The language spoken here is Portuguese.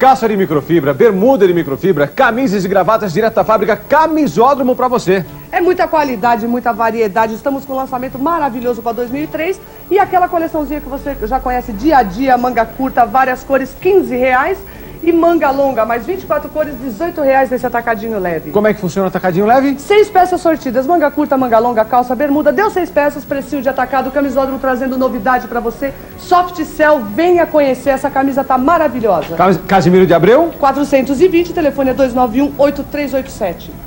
calça de microfibra, bermuda de microfibra, camisas e gravatas direto da fábrica Camisódromo pra você. É muita qualidade, muita variedade. Estamos com um lançamento maravilhoso para 2003 e aquela coleçãozinha que você já conhece, dia a dia, manga curta, várias cores, R$15. E manga longa, mais 24 cores, R$18 nesse atacadinho leve. Como é que funciona o atacadinho leve? 6 peças sortidas, manga curta, manga longa, calça, bermuda. Deu 6 peças, precinho de atacado, Camisódromo trazendo novidade pra você. Soft Cell, venha conhecer, essa camisa tá maravilhosa. Casimiro de Abreu? 420, telefone é 291-8387.